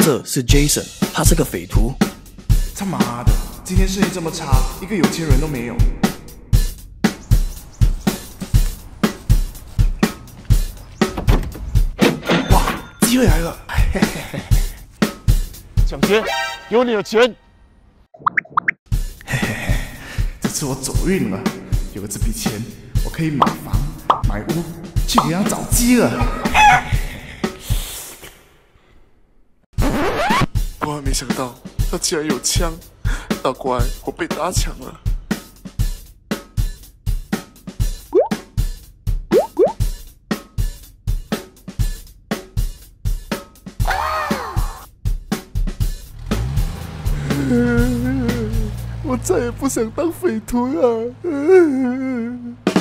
这是 Jason， 他是个匪徒。 他妈的，今天生意这么差，一个有钱人都没有。哇，机会来了！嘿嘿嘿。 抢劫，给我你的钱！ 嘿嘿嘿，这次我走运了，有了这笔钱，我可以买房、买屋，去给他找鸡了。 万万没想到，他竟然有枪，大乖，我被打抢了。我再也不想当匪徒了。